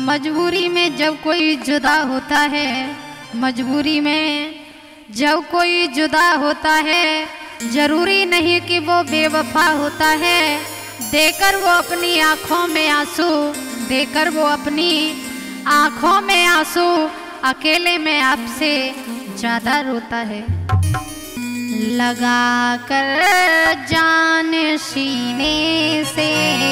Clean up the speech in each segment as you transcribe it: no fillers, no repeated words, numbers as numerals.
मजबूरी में जब कोई जुदा होता है, मजबूरी में जब कोई जुदा होता है, जरूरी नहीं कि वो बेवफा होता है। देकर वो अपनी आँखों में आंसू, देकर वो अपनी आँखों में आंसू, अकेले में आपसे ज़्यादा रोता है। लगा कर जान सीने से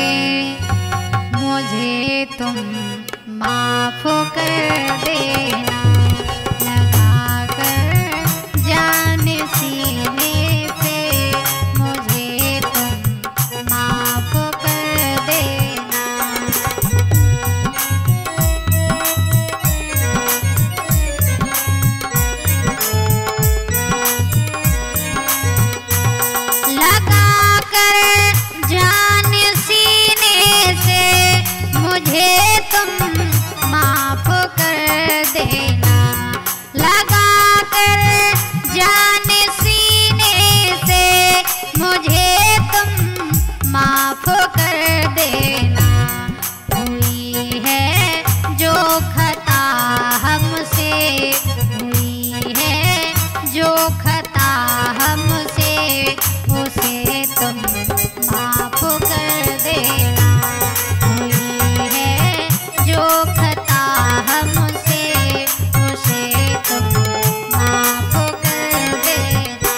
मुझे तुम माफ कर देना, लगा कर जान सीने से मुझे तुम माफ कर देना। लगा कर जान सीने से मुझे तुम माफ कर देना, लगा कर जान सीने से मुझे तुम माफ कर देना। हुई है जो खता हमसे, हुई है जो खता हमसे, उसे तुम माफ कर देना। हुई है जो खता हमसे, उसे तुम माफ कर देना।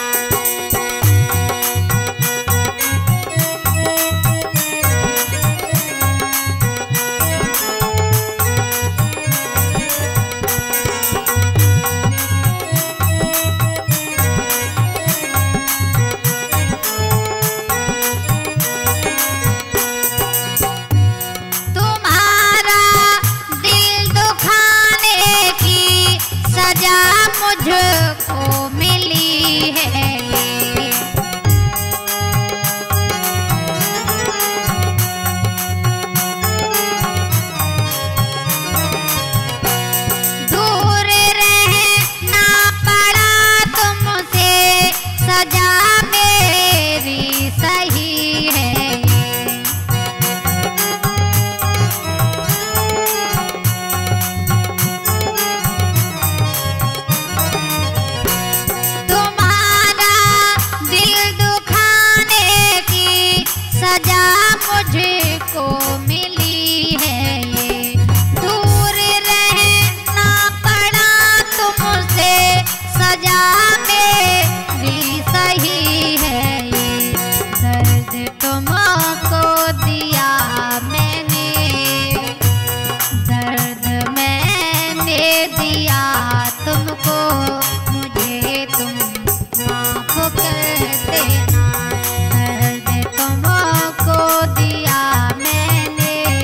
तुम्हारा दिल दुखाने की सजा मुझको मिली है। दूर रहना पड़ा तुमसे, सजा मेरी सही है। तुम्हारा दिल दुखाने की सजा मुझको मिली है। ये दूर रहना पड़ा तुमसे, सजा मेरी सही है। ये दर्द तुमको दिया मैंने, दर्द मैंने दिया तुमको, मुझे तुम माफ कर देना। दर्द तुमको दिया मैंने,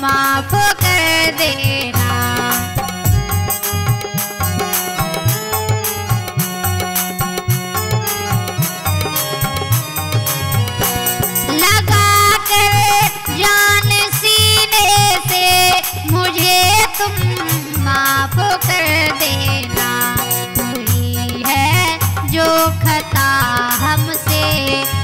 माफ कर देना। लगा कर जान सीने से मुझे तुम माफ कर देना। हुई है जो खता हमसे